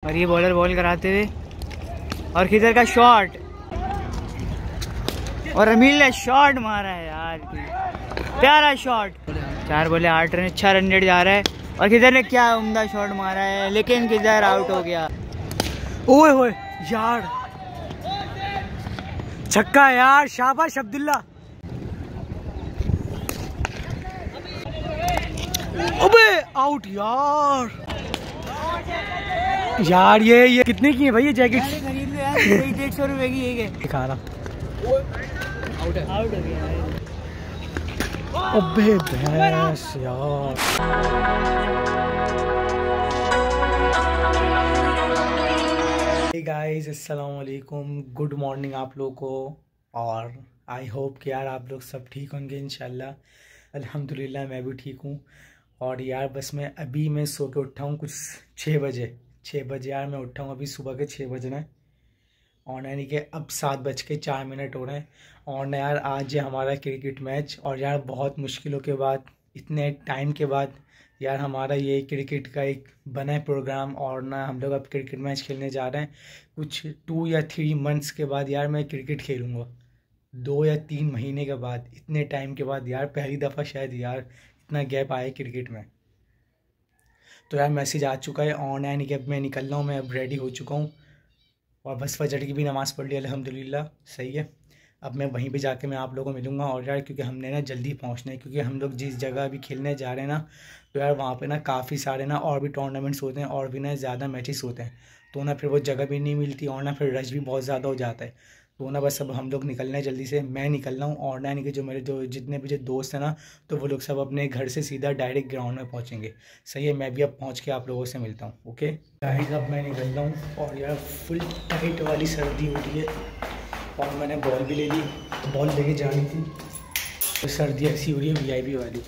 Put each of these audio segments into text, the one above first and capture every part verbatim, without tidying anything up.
और ये bowler ball कराते हुए और खिजर का शॉट और रमील ने शॉट मारा है यार, प्यारा शॉट। चार बॉले आठ रन, अच्छा रन रेट जा रहा है और खिजर ने क्या उम्दा शॉट मारा है, लेकिन खिजर आउट हो गया। ओए ओए यार, छक्का यार, शाबाश अब्दुल्ला। अबे आउट यार। यार ये ये कितने की है भाई ये जैकेट? खरीद लो यार, डेढ़ सौ रुपए की है। दिखा रहा आउट है, आउट हो गया। अबे भैंस यार। हे गाइस, अस्सलाम वालेकुम, गुड मॉर्निंग आप लोगों को। और आई होप कि यार आप लोग सब ठीक होंगे इंशाल्लाह। अल्हम्दुलिल्लाह मैं भी ठीक हूँ। और यार बस मैं अभी मैं सो के उठा हूँ कुछ छः बजे छः बजे यार मैं उठा हूँ अभी सुबह के छः बजे ना। और यानी कि अब सात बज के चार मिनट हो रहे हैं। और ना यार आज है हमारा क्रिकेट मैच। और यार बहुत मुश्किलों के बाद, इतने टाइम के बाद यार हमारा ये क्रिकेट का एक बना है प्रोग्राम। और ना हम लोग अब क्रिकेट मैच खेलने जा रहे हैं। कुछ टू या थ्री मंथ्स के बाद यार मैं क्रिकेट खेलूँगा, दो या तीन महीने के बाद, इतने टाइम के बाद यार पहली दफ़ा शायद यार इतना गैप आया क्रिकेट में। तो यार मैसेज आ चुका है ऑनलाइन कि अब मैं निकल रहा हूँ, मैं अब रेडी हो चुका हूँ। और बस फजर की भी नमाज़ पढ़ ली अल्हम्दुलिल्लाह, सही है। अब मैं वहीं पे जाके मैं आप लोगों को मिलूँगा। और यार क्योंकि हमने ना जल्दी पहुँचना है, क्योंकि हम लोग जिस जगह अभी खेलने जा रहे हैं ना, तो यार वहाँ पे ना काफ़ी सारे ना और भी टूर्नामेंट्स होते हैं और भी ना ज़्यादा मैचेस होते हैं। तो ना फिर वो जगह भी नहीं मिलती और ना फिर रश भी बहुत ज़्यादा हो जाता है। तो ना बस अब हम लोग निकलना है जल्दी से। मैं निकल रहा हूँ और ना कि जो मेरे जो जितने भी जो दोस्त हैं ना, तो वो लोग सब अपने घर से सीधा डायरेक्ट ग्राउंड में पहुँचेंगे। सही है, मैं भी अब पहुँच के आप लोगों से मिलता हूँ। ओके गाइस, अब मैं निकल रहा हूँ। और यार फुल टाइट वाली सर्दी हो रही है और मैंने बॉल भी ले ली, बॉल लेके जानी थी। तो सर्दी ऐसी हो रही है वी आई पी वाली।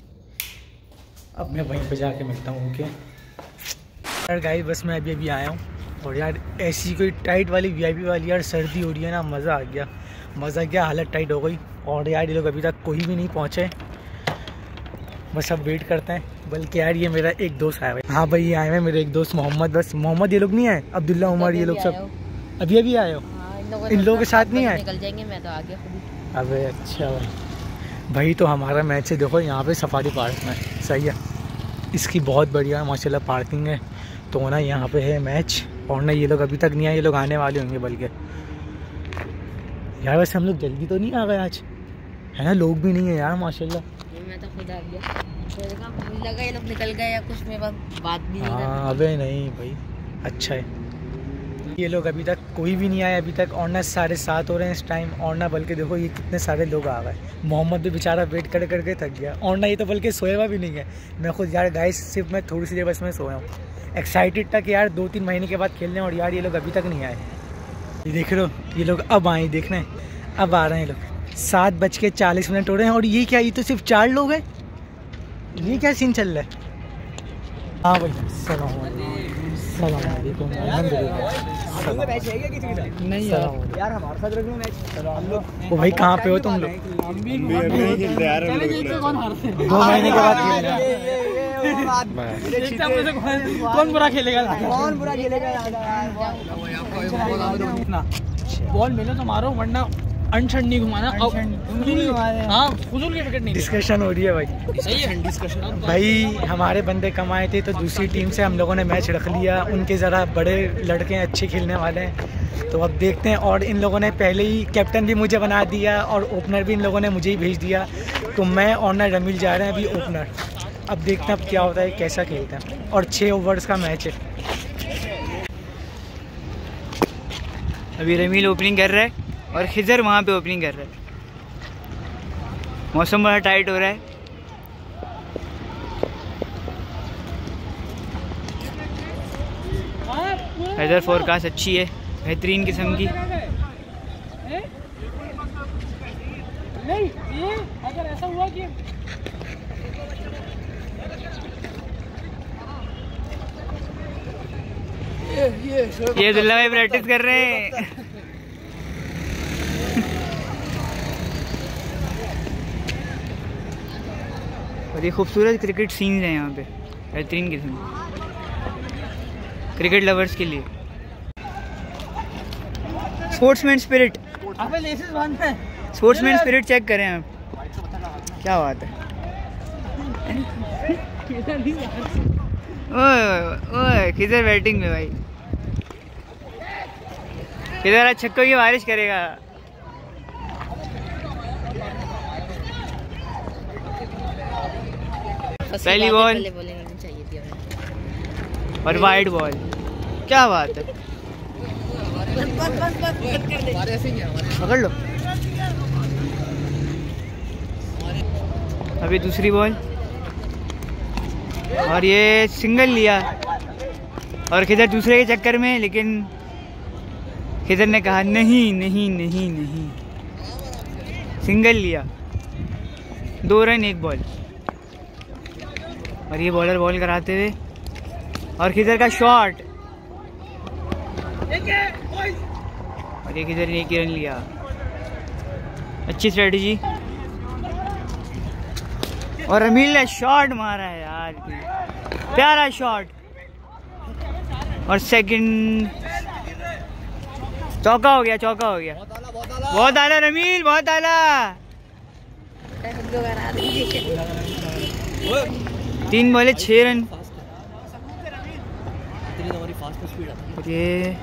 अब मैं वहीं पे जाके मिलता हूँ। ओके यार गाइस, बस मैं अभी अभी आया हूँ। और यार ऐसी कोई टाइट वाली वी आई पी वाली यार सर्दी हो रही है ना, मज़ा आ गया, मज़ा क्या, हालत टाइट हो गई। और यार ये लोग अभी तक कोई भी नहीं पहुँचे, बस अब वेट करते हैं। बल्कि यार ये मेरा एक दोस्त आया है। हाँ भाई, ये आए हैं मेरे एक दोस्त मोहम्मद। बस मोहम्मद ये लोग नहीं आए, अब्दुल्ला, उमर, ये लोग सब अभी अभी आए हो। इन लोगों के साथ नहीं आए? निकल जाएंगे, मैं तो आ गया खुद। अबे अच्छा भाई। भाई तो हमारा मैच है, देखो यहाँ पे सफारी पार्क में, सही है। इसकी बहुत बढ़िया माशाल्लाह पार्किंग है। तो ना यहाँ पे है मैच। और ना ये लोग अभी तक नहीं आए, ये लोग आने वाले होंगे बल्कि। यार वैसे हम लोग जल्दी तो नहीं आ गए आज, है ना? लोग भी नहीं है यार माशाल्लाह। मैं तो खुद आ गया, मुझे लगा ये लोग निकल गए या कुछ में बात भी नहीं। हाँ अबे नहीं भाई, अच्छा है। ये लोग अभी तक कोई भी नहीं आया अभी तक। और ना साढ़े सात हो रहे हैं इस टाइम। और ना बल्कि देखो ये कितने सारे लोग आ गए। मोहम्मद भी बेचारा वेट कर करके थक गया। और ना ये तो बल्कि सोया हुआ भी नहीं है। मैं खुद यार गाइस सिर्फ मैं थोड़ी सी देर बस मैं सोया हूँ। एक्साइटेड था कि यार दो तीन महीने के बाद खेलने, और यार ये लोग अभी तक नहीं आए। ये देख रहे हो, ये लोग अब आए, देखना है अब आ रहे हैं लोग। सात बज के चालीस मिनट हो रहे हैं। और ये क्या, ये तो सिर्फ चार लोग हैं, ये क्या सीन चल रहा है? हाँ भाई, सलाम वालेकुम। नहीं यार, यार हमारे साथ रख लो मैच। वो भाई कहाँ पे हो तुम लोग? दो महीने के बाद खेल रहे हैं। कौन बुरा खेलेगा? कौन बुरा खेलेगा? बॉल मिले तो मारो, वरना अनशन नहीं घुमाना। हाँ, फुजूल की विकेट नहीं। डिस्कशन हो रही है भाई, सही है डिस्कशन। भाई हमारे बंदे कम आए थे तो दूसरी टीम से हम लोगों ने मैच रख लिया। उनके ज़रा बड़े लड़के हैं, अच्छे खेलने वाले हैं, तो अब देखते हैं। और इन लोगों ने पहले ही कैप्टन भी मुझे बना दिया और ओपनर भी इन लोगों ने मुझे ही भेज दिया। तो मैं और ना रमील जा रहे हैं अभी ओपनर। अब देखते हैं अब क्या होता है, कैसा खेलते हैं। और छः ओवर्स का मैच है। अभी रमील ओपनिंग कर रहा है और खिजर वहाँ पे ओपनिंग कर रहा है। मौसम बड़ा टाइट हो रहा है। वेदर फोरकास्ट अच्छी है, बेहतरीन किस्म की। नहीं, ये अगर ऐसा हुआ कि ये ये दुल्ला भाई प्रैक्टिस कर रहे हैं। और ये खूबसूरत क्रिकेट सीन्स हैं यहाँ पे, बेहतरीन किस्म। क्रिकेट लवर्स के लिए। स्पोर्ट्समैन स्पिरिट, अबे लेसेस बांधना है। स्पोर्ट्समैन स्पिरिट चेक करें आप, क्या बात है। ओए ओए किधर बैटिंग में भाई, किधर आज छक्कों की बारिश करेगा। पहली बॉल और वाइड बॉल, क्या बात है। पकड़ लो। अभी दूसरी बॉल और ये सिंगल लिया, और खिदर दूसरे के चक्कर में, लेकिन खिदर ने कहा नहीं नहीं नहीं नहीं, सिंगल लिया। दो रन एक बॉल, और ये बॉलर बॉल कराते हुए, और खिदर का शॉट, और ये खिदर ने एक ही रन लिया। अच्छी स्ट्रेटजी, और अमील ने शॉट मारा है यार, प्यारा शॉट, और सेकंड चौका हो गया, चौका हो गया। बहुत आला रमील, बहुत आला। तीन बॉले छह रन। ये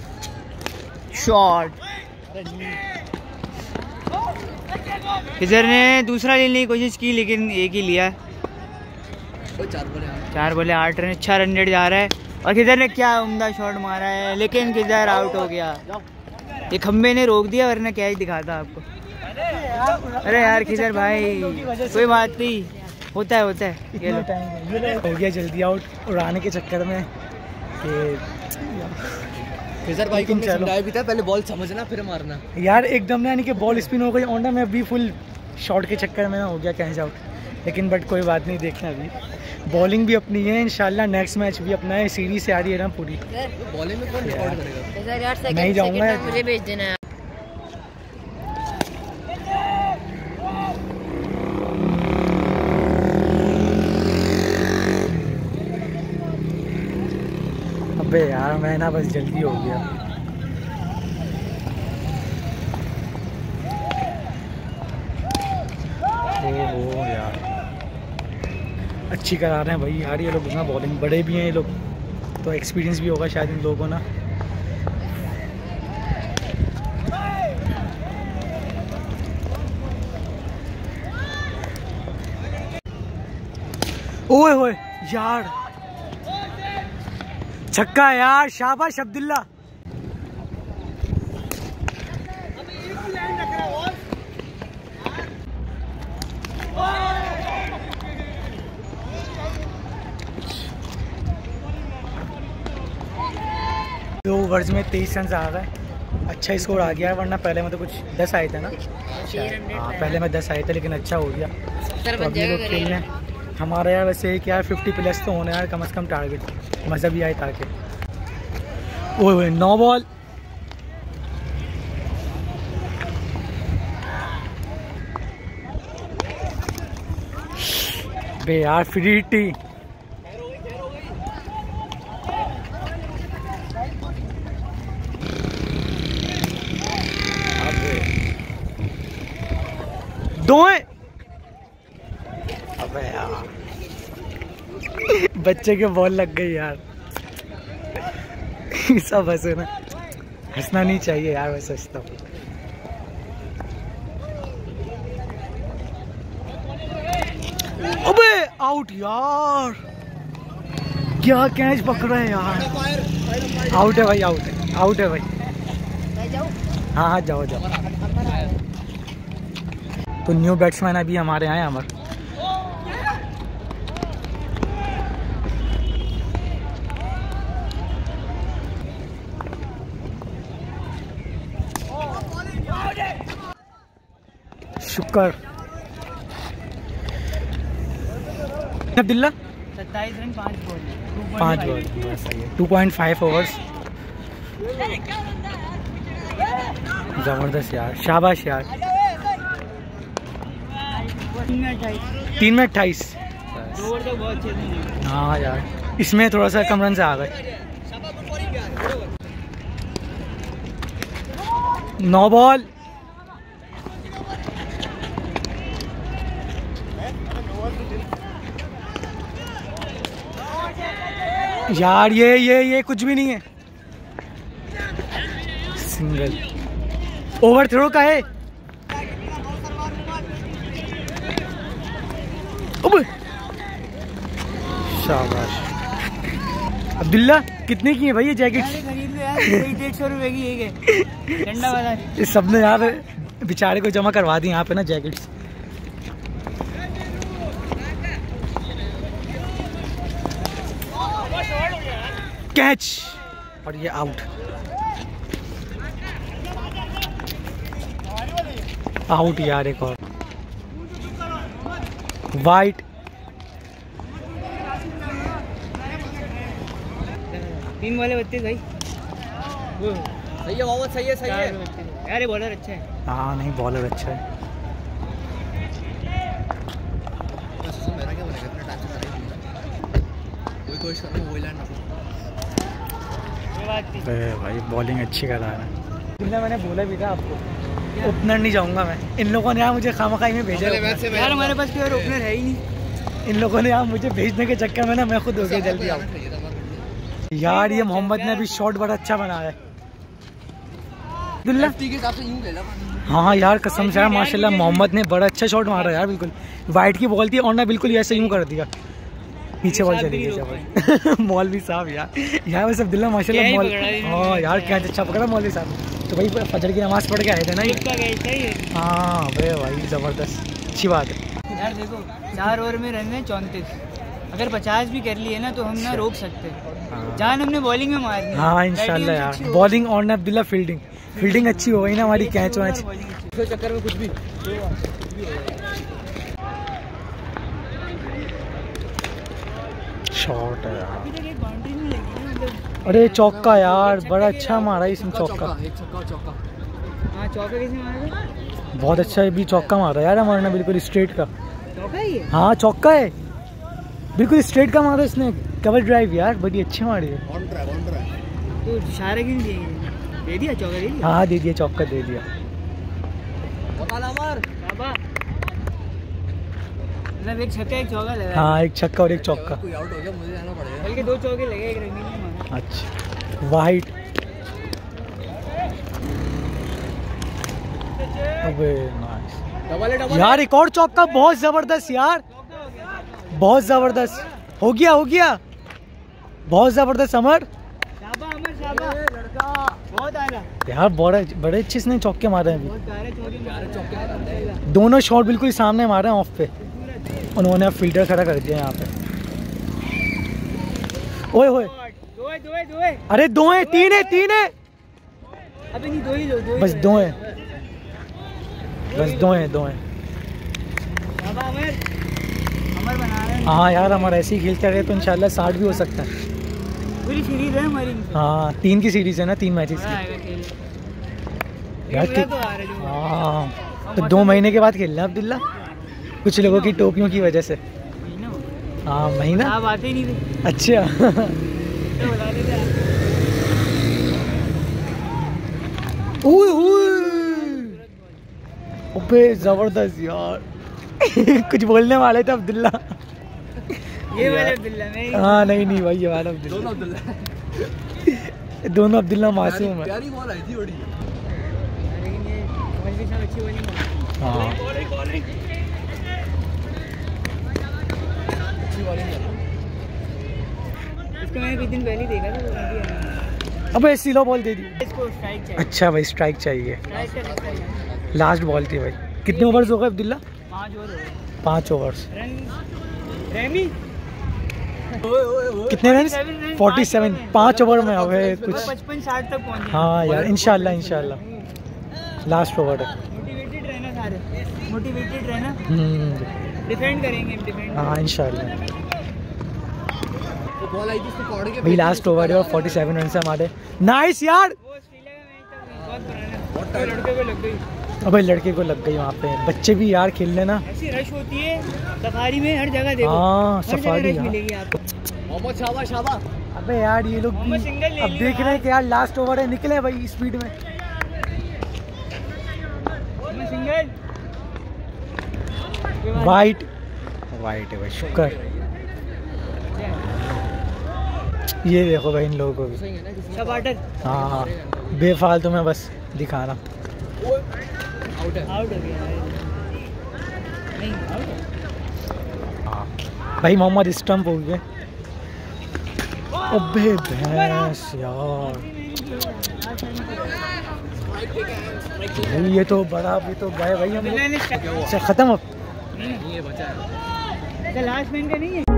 शॉट, इधर ने दूसरा लेने की कोशिश की, लेकिन एक ही लिया। चार बोले आठ रन, अच्छा रन रेट जा रहा है। और किधर ने क्या उम्दा शॉट मारा है, लेकिन किधर आउट हो गया। ये खंबे ने रोक दिया, वरना कैच दिखाता आपको। अरे यार किधर भाई, कोई बात नहीं, होता है होता है। ये लो हो गया जल्दी आउट उड़ाने के चक्कर में कि किधर भाई को समझाया भी था, पहले बॉल समझना फिर मारना यार। एकदम यानी कि बॉल स्पिन हो गई ऑन, मैं भी फुल शॉट के चक्कर में हो गया कैच आउट। लेकिन बट कोई बात नहीं, देखना अभी बॉलिंग भी अपनी है इंशाल्लाह, नेक्स्ट मैच भी अपना है। सीरीज से आ रही है ना पूरी। बॉलिंग में कौन रिकॉर्ड करेगा? मैं ही जाऊंगा, मुझे भेज देना। अबे यार मैं ना बस जल्दी हो गया। ओहो यार, अच्छी करा रहे हैं भाई यार ये लोग ना बॉलिंग। बड़े भी हैं ये लोग, तो एक्सपीरियंस भी होगा शायद इन लोगों को ना। ओए होए यार, छक्का यार, शाबाश अब्दुल्ला। दो ओवर्स में तेईस रन आ गए, अच्छा स्कोर आ गया, वरना पहले में तो कुछ दस आए थे ना। हाँ पहले में दस आए थे, लेकिन अच्छा हो गया। तो अभी लोग खेलने हमारे यार वैसे क्या है, फिफ्टी प्लस तो होने यार कम से कम टारगेट, मज़ा भी आए ताकि। ओए ओए नौ बॉल, बे यार फ्री टी। दो अबे यार बच्चे के बॉल लग गई यार। सब हंसे ना, हंसना नहीं चाहिए यार, वैसे हंसता हूँ। अबे आउट यार, क्या कैच पकड़ा है यार। आउट है भाई, आउट है, आउट है भाई। हाँ हाँ जाओ जाओ। तो न्यू बैट्समैन अभी हमारे यहाँ अमर। शुक्र अब्दुल्ला सत्ताईस रन पाँच बॉल पाँच बॉल बस सही है। टू पॉइंट फाइव ओवर्स, जबरदस्त यार, शाबाश यार। तीन में अट्ठाईस। हाँ यार, इसमें थोड़ा सा कम रन से आ गए। No ball. यार ये ये ये कुछ भी नहीं है। सिंगल। ओवर थ्रो का है। शाबाश। अब्दुल्ला कितने की है भाई ये जैकेट? खरीद लो यार, डेढ़ सौ रुपए की एक है, ठंडा वाला। इस सबने यार बेचारे को जमा करवा दी यहाँ पे ना जैकेट्स। कैच और ये आउट। आउट यार एक और। वाइट। तीन वाले बत्ते भाई। सही है मोहम्मद, सही है सही है। यार ये बॉलर अच्छा है। हाँ नहीं बॉलर अच्छा है। मेरा क्या बनेगा इतना टाइम से करेंगे। कोई कोशिश कर रहा हूं वही लैंड ना। भाई बॉलिंग अच्छी करा रहा है। मैंने बोला भी था आपको ओपनर नहीं जाऊंगा मैं। इन लोगों ने यहाँ मुझे खामखाई में भेजा यार, हमारे पास कोई ओपनर है ही नहीं। इन लोगों ने यहाँ मुझे भेजने के चक्कर में ना मैं खुद हो गया जल्दी आऊँ। यार ये मोहम्मद ने अभी शॉट बड़ा अच्छा बनाया है। हाँ यार कसम से माशाल्लाह मोहम्मद ने बड़ा अच्छा शॉट मारा यार। बिल्कुल वाइट की बॉल थी और ना बिल्कुल ऐसे यूं कर दिया, पीछे बॉल चली गई। मॉल भी साहब यार यार वैसे अब्दुल्ला माशाल्लाह मॉल। हाँ यार क्या अच्छा पकड़ा मौलवी साहब। तो भाई फजर की नमाज पढ़ के आए थे ना ये। हाँ भाई भाई जबरदस्त अच्छी बात है यार। देखो चार ओवर में रन है चौंतीस, अगर पचास भी कर लिए ना तो हम ना रोक सकते हैं। जान हमने बॉलिंग में मारनी। हाँ इंशाल्लाह यार बॉलिंग और ना अब्दुल्ला फील्डिंग फील्डिंग अच्छी हो गई ना हमारी। कैच वैच चक्कर में कुछ भी शॉट है यार। अरे चौका यार बड़ा अच्छा मारा इसमें चौका। एक चौका चौका। हाँ चौका कैसे मारा? बहुत अच्छा भी चौका मारा यार हमारा ना बिल्कुल स्ट्रेट का। चौका ही है? हाँ चौका है बिल्कुल स्ट्रेट का मारा इसने। कवर ड्राइव यार बड़ी अच्छी मारी है। On track on track. तो इशारा क्यों दिए? दे दिया चौका? दे दिया। हाँ दे दिया चौका दे दिया। मतलब एक छक्का एक चौका लगा। हाँ एक छक्का और एक चौका। कोई आउट हो गया मुझे जाना पड़ेगा। बल्कि दो चौके लगे, एक रन नहीं मारा। अच्छा वाइट। अबे नाइस डबल है डबल यार एक और चौका। बहुत जबरदस्त यार, बहुत जबरदस्त। हो गया हो गया बहुत जबरदस्त अमर। शाबाश अमर शाबाश लड़का, बहुत आला यार बड़े बड़े अच्छे इसने चौके मारे हैं बहुत प्यारे चौके मारे। दोनों शॉट बिल्कुल सामने मारे हैं ऑफ पे। उन्होंने अब फील्डर खड़ा कर दिया यहाँ पे। ओए ओए दो है दो है दो है। अरे दो है तीन है तीन है। अबे नहीं दो ही लो, दो ही बस लो। दो है बस दो है दो है। शाबाश अमर, अमर बना रहे हैं। हाँ यार हमारा ऐसे ही खेलते रहे तो इंशाल्लाह साठ भी हो सकता है। पूरी सीरीज है हमारी। हाँ तीन की सीरीज है ना, तीन मैचेस मजा की आएगा खेलने। यार। मजा तो आ रहा है जो। हाँ तो दो महीने के बाद खेलना अब्दुल्ला, कुछ लोगों की टोपियों की वजह से। महीना हो गया। हाँ महीना। आप आते ही नहीं थे अच्छा तो बुला लेते आप। ओए ओए अबे जबरदस्त यार। कुछ बोलने वाले थे अब्दुल्ला। ये वाले अब्दुल्ला नहीं। हाँ नहीं नहीं भाई ये वाला अब्दुल्ला। दोनों अब्दुल्ला दोनों अब्दुल्ला मासूम है। प्यारी बॉल आई थी बड़ी। लेकिन ये कमल भी सब अच्छी बॉलिंग है। हाँ अच्छी बॉलिंग है। इसको मैंने कुछ दिन पहले ही देखा था, तो मैं भी आया। अबे सीधा बॉल दे दी। इसको स्ट्राइक चाहिए। अच्छा भाई स्ट्राइक चाहिए। स्ट्राइक का चक्कर है। लास्ट बॉल थी भाई। कितने ओवर्स हो गए अब्दुल्ला? पाँच ओवर हो गए। पाँच ओवर्स। रन रेमी कितने रन? Forty seven. पाँच ओवर में हो गए कुछ। पचपन साठ तक पहुंचे। हाँ यार इंशाल्लाह इंशाल्लाह लास्ट ओवर है। मोटिवेटेड रहना सारे, मोटिवेटेड रहना। हम्म डिफेंड करेंगे हम, डिफेंड। हाँ इंशाल्लाह। बॉल आई थी उसको पकड़ के भाई लास्ट ओवर है और फोर्टी सेवन रन से हमारे। नाइस यार। वो ऑस्ट्रेलिया का मैच था बहुत पुराना, तो लड़के को लग गई। अबे लड़के को लग गई वहाँ पे। बच्चे भी यार खेलने ना। ऐसी रश होती है सफारी में, हर जगह देखो। हाँ हर जगह सफारी रश हाँ। मिलेगी आपको। मोहम्मद शाबाश शाबाश। अबे यार ये लोग मोहम्मद सिंगल ले अब लिया देख रहे हैं कि यार लास्ट ओवर है, निकले भाई स्पीड में। वाइट वाइट है भाई, शुक्र। ये देखो भाई इन लोगों को भी। हाँ बेफालतू में बस दिखाना। आउट है, आउट हो गया नहीं, आउट है। हाँ भाई मोहम्मद स्टंप हो गए। अबे भैंस यार, ये तो बड़ा भी तो गए भाई हम। अच्छा खत्म अब। लास्ट मैन का नहीं है।